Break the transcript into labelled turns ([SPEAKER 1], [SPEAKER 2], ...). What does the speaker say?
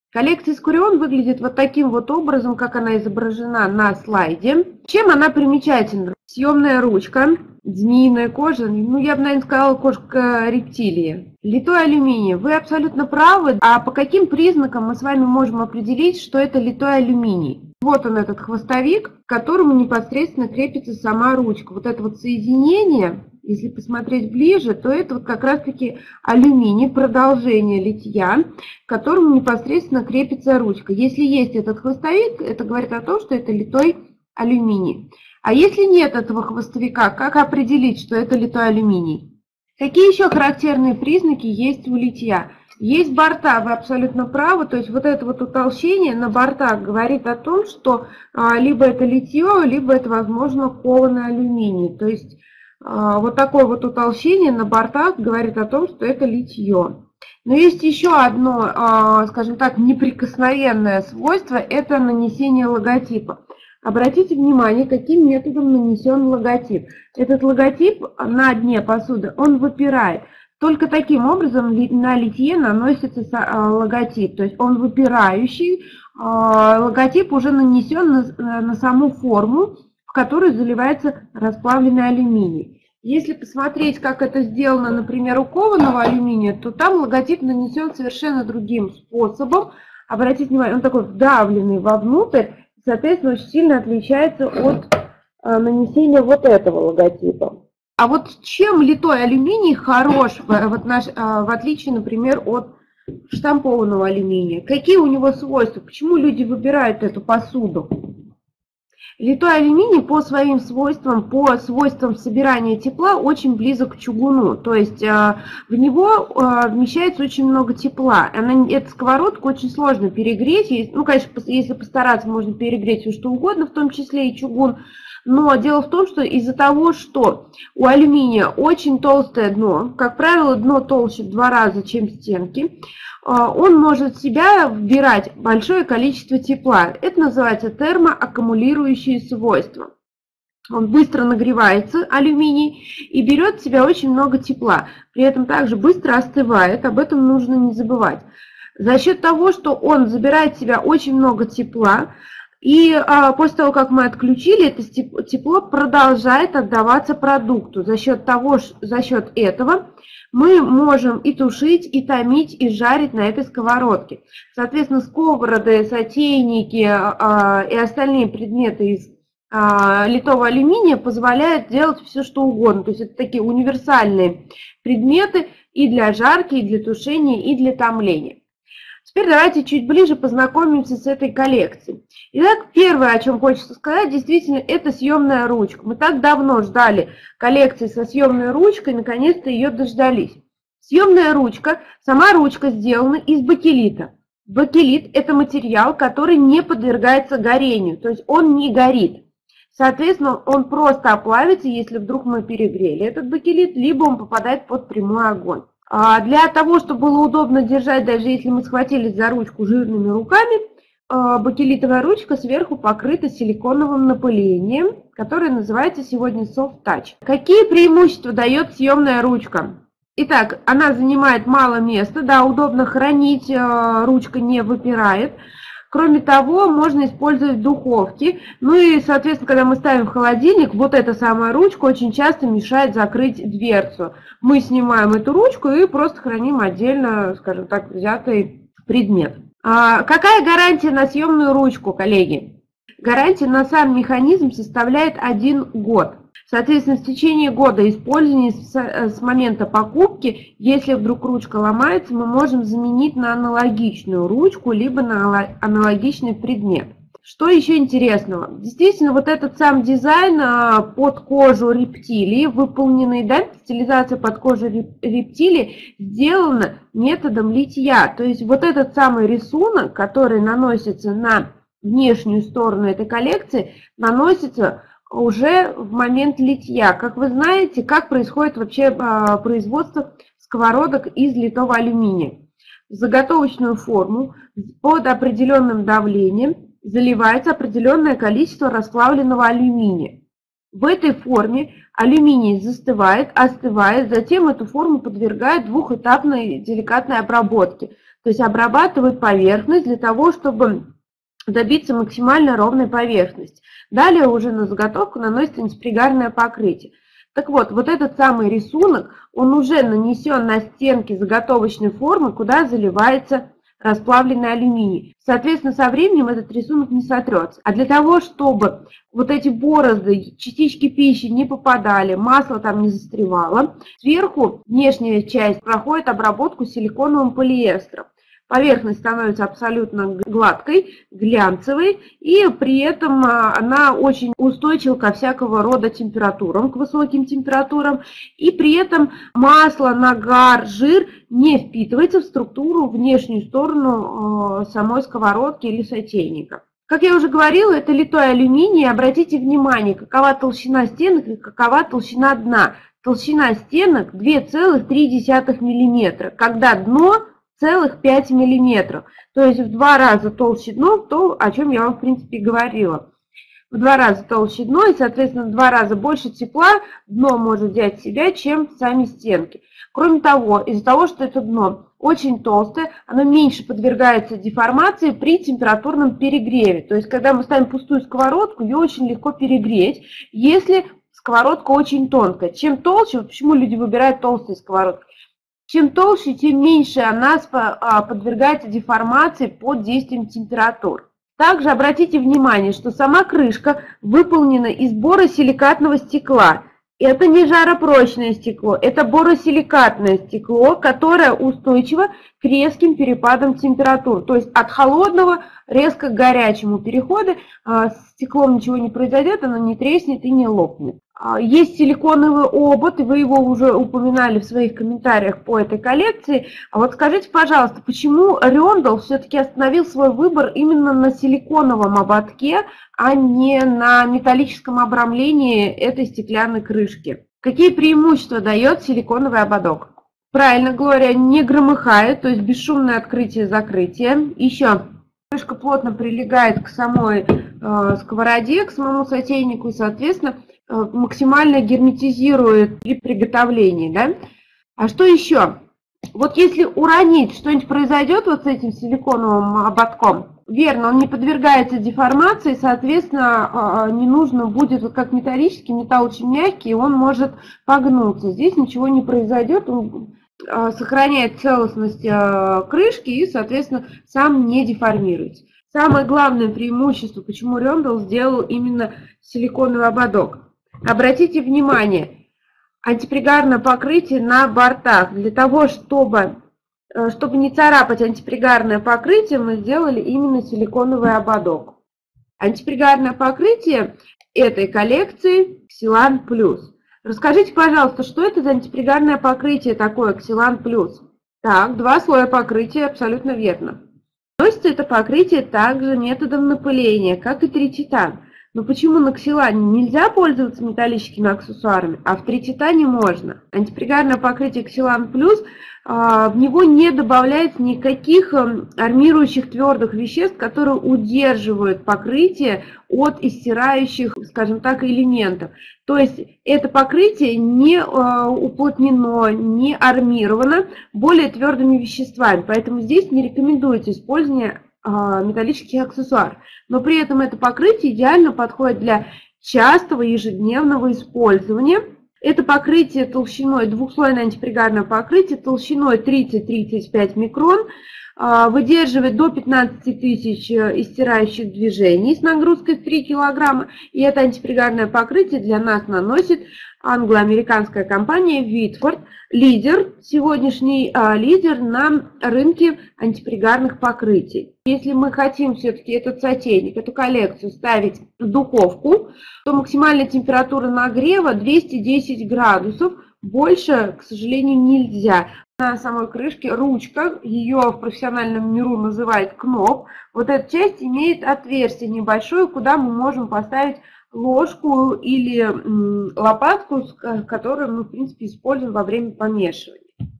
[SPEAKER 1] Коллекция Искурион выглядит вот таким вот образом, как она изображена на слайде. Чем она примечательна? Съемная ручка, змеиная кожа, ну я бы, наверное, сказала, кожа рептилии. Литой алюминий. Вы абсолютно правы. А по каким признакам мы с вами можем определить, что это литой алюминий? Вот он, этот хвостовик, к которому непосредственно крепится сама ручка. Вот это вот соединение, если посмотреть ближе, то это вот как раз-таки алюминий, продолжение литья, к которому непосредственно крепится ручка. Если есть этот хвостовик, это говорит о том, что это литой алюминий. А если нет этого хвостовика, как определить, что это литой алюминий? Какие еще характерные признаки есть у литья? Есть борта, вы абсолютно правы, то есть вот это вот утолщение на бортах говорит о том, что либо это литье, либо это, возможно, кованый алюминий. То есть вот такое вот утолщение на бортах говорит о том, что это литье. Но есть еще одно, скажем так, неприкосновенное свойство, это нанесение логотипа. Обратите внимание, каким методом нанесен логотип. Этот логотип на дне посуды, он выпирает. Только таким образом на литье наносится логотип, то есть он выпирающий, логотип уже нанесен на саму форму, в которую заливается расплавленный алюминий. Если посмотреть, как это сделано, например, у кованого алюминия, то там логотип нанесен совершенно другим способом. Обратите внимание, он такой вдавленный вовнутрь, соответственно, очень сильно отличается от нанесения вот этого логотипа. А вот чем литой алюминий хорош, в отличие, например, от штампованного алюминия? Какие у него свойства? Почему люди выбирают эту посуду? Литой алюминий по своим свойствам, по свойствам собирания тепла очень близок к чугуну. То есть в него вмещается очень много тепла. Эту сковородку очень сложно перегреть. Ну, конечно, если постараться, можно перегреть все что угодно, в том числе и чугун. Но дело в том, что из-за того, что у алюминия очень толстое дно, как правило, дно толще в 2 раза, чем стенки, он может в себя вбирать большое количество тепла. Это называется термоаккумулирующие свойства. Он быстро нагревается, алюминий, и берет в себя очень много тепла. При этом также быстро остывает, об этом нужно не забывать. За счет того, что он забирает в себя очень много тепла, и после того, как мы отключили, это тепло продолжает отдаваться продукту. За счет этого мы можем и тушить, и томить, и жарить на этой сковородке. Соответственно, сковороды, сотейники и остальные предметы из литого алюминия позволяют делать все, что угодно. То есть это такие универсальные предметы и для жарки, и для тушения, и для томления. Теперь давайте чуть ближе познакомимся с этой коллекцией. Итак, первое, о чем хочется сказать, действительно, это съемная ручка. Мы так давно ждали коллекции со съемной ручкой, наконец-то ее дождались. Съемная ручка, сама ручка сделана из бакелита. Бакелит – это материал, который не подвергается горению, то есть он не горит. Соответственно, он просто оплавится, если вдруг мы перегрели этот бакелит, либо он попадает под прямой огонь. Для того, чтобы было удобно держать, даже если мы схватились за ручку жирными руками, бакелитовая ручка сверху покрыта силиконовым напылением, которое называется сегодня Soft Touch. Какие преимущества дает съемная ручка? Итак, она занимает мало места, да, удобно хранить, ручка не выпирает. Кроме того, можно использовать в духовке. Ну и, соответственно, когда мы ставим в холодильник, вот эта самая ручка очень часто мешает закрыть дверцу. Мы снимаем эту ручку и просто храним отдельно, скажем так, взятый предмет. Какая гарантия на съемную ручку, коллеги? Гарантия на сам механизм составляет 1 год. Соответственно, в течение года использования с момента покупки, если вдруг ручка ломается, мы можем заменить на аналогичную ручку, либо на аналогичный предмет. Что еще интересного? Действительно, вот этот сам дизайн под кожу рептилии, выполненный, да, стилизация под кожу рептилии, сделана методом литья. То есть вот этот самый рисунок, который наносится на внешнюю сторону этой коллекции, наносится уже в момент литья. Как вы знаете, как происходит вообще производство сковородок из литого алюминия. В заготовочную форму под определенным давлением заливается определенное количество расплавленного алюминия. В этой форме алюминий застывает, остывает, затем эту форму подвергают двухэтапной деликатной обработке. То есть обрабатывают поверхность для того, чтобы добиться максимально ровной поверхности. Далее уже на заготовку наносится антипригарное покрытие. Так вот, вот этот самый рисунок, он уже нанесен на стенки заготовочной формы, куда заливается расплавленный алюминий. Соответственно, со временем этот рисунок не сотрется. А для того, чтобы вот эти борозды, частички пищи не попадали, масло там не застревало, сверху внешняя часть проходит обработку силиконовым полиэстером. Поверхность становится абсолютно гладкой, глянцевой, и при этом она очень устойчива ко всякого рода температурам, к высоким температурам, и при этом масло, нагар, жир не впитывается в структуру, внешнюю сторону самой сковородки или сотейника. Как я уже говорила, это литой алюминий. Обратите внимание, какова толщина стенок и какова толщина дна. Толщина стенок 2,3 мм, когда дно целых 5 мм, то есть в 2 раза толще дно, то, о чем я вам, в принципе, говорила. В 2 раза толще дно и, соответственно, в 2 раза больше тепла дно может взять в себя, чем сами стенки. Кроме того, из-за того, что это дно очень толстое, оно меньше подвергается деформации при температурном перегреве. То есть, когда мы ставим пустую сковородку, ее очень легко перегреть, если сковородка очень тонкая. Чем толще, вот почему люди выбирают толстые сковородки, чем толще, тем меньше она подвергается деформации под действием температур. Также обратите внимание, что сама крышка выполнена из боросиликатного стекла. Это не жаропрочное стекло, это боросиликатное стекло, которое устойчиво к резким перепадам температур. То есть от холодного резко к горячему перехода с стеклом ничего не произойдет, оно не треснет и не лопнет. Есть силиконовый обод, и вы его уже упоминали в своих комментариях по этой коллекции. А вот скажите, пожалуйста, почему Рёндалл все-таки остановил свой выбор именно на силиконовом ободке, а не на металлическом обрамлении этой стеклянной крышки? Какие преимущества дает силиконовый ободок? Правильно, Глория, не громыхает, то есть бесшумное открытие-закрытие. Еще крышка плотно прилегает к самой сковороде, к самому сотейнику, и, соответственно, максимально герметизирует при приготовлении. Да? А что еще? Вот если уронить, что-нибудь произойдет вот с этим силиконовым ободком, верно, он не подвергается деформации, соответственно, не нужно будет, вот как металлический, металл очень мягкий, он может погнуться. Здесь ничего не произойдет, он сохраняет целостность крышки и, соответственно, сам не деформируется. Самое главное преимущество, почему Рёндалл сделал именно силиконовый ободок. Обратите внимание, антипригарное покрытие на бортах. Для того, чтобы не царапать антипригарное покрытие, мы сделали именно силиконовый ободок. Антипригарное покрытие этой коллекции Xylan Plus. Расскажите, пожалуйста, что это за антипригарное покрытие такое Xylan Plus? Так, 2 слоя покрытия, абсолютно верно. Наносится это покрытие также методом напыления, как и трититан. Но почему на ксилане нельзя пользоваться металлическими аксессуарами, а в трититане можно? Антипригарное покрытие Xylan Plus, в него не добавляется никаких армирующих твердых веществ, которые удерживают покрытие от истирающих, скажем так, элементов. То есть это покрытие не уплотнено, не армировано более твердыми веществами, поэтому здесь не рекомендуется использование металлических аксессуаров. Но при этом это покрытие идеально подходит для частого ежедневного использования. Это покрытие толщиной, двухслойное антипригарное покрытие толщиной 30-35 микрон, выдерживает до 15 тысяч истирающих движений с нагрузкой в 3 килограмма. И это антипригарное покрытие для нас наносит англо-американская компания Whitford, сегодняшний лидер на рынке антипригарных покрытий. Если мы хотим все-таки этот сотейник, эту коллекцию ставить в духовку, то максимальная температура нагрева 210 градусов, больше, к сожалению, нельзя. На самой крышке ручка, ее в профессиональном миру называют кноп. Вот эта часть имеет отверстие небольшое, куда мы можем поставить ложку или лопатку, которую мы, в принципе, используем во время помешивания.